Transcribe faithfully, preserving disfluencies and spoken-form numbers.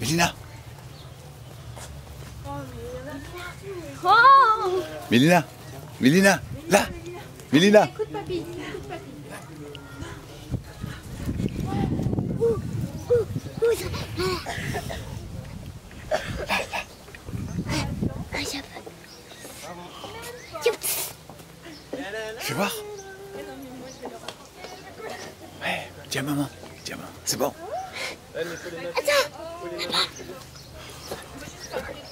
Mélina. Oh Mélina. Mélina. Là. Mélina. Écoute papy, écoute papy. Fais voir. Ouais, tiens maman, tiens maman, c'est bon. Attends.